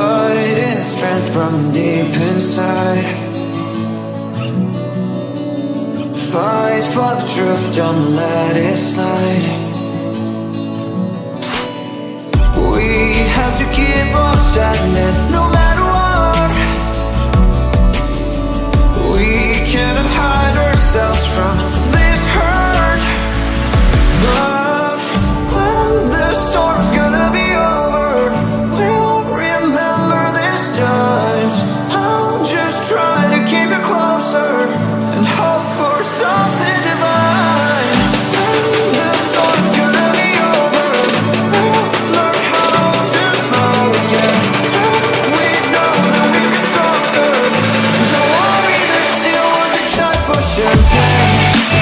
Blood and strength from deep inside. Fight for the truth, don't let it slide. We have to keep on standing no matter what. We cannot hide ourselves from this hurt. But when the storm's gonna be over, we won't remember these times. I'll just try to keep you closer and hope for something divine. When the storm's gonna be over, we'll learn how to smile again. We know that we get stronger. Don't worry, there's still one big time for champagne.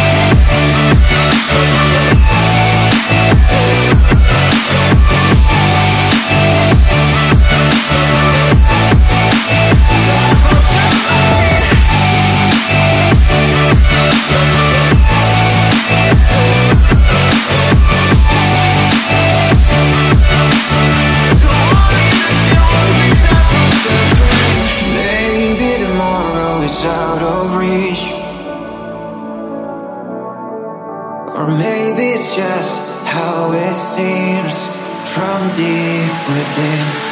Maybe tomorrow is out of reach, or maybe it's just how it seems from deep within.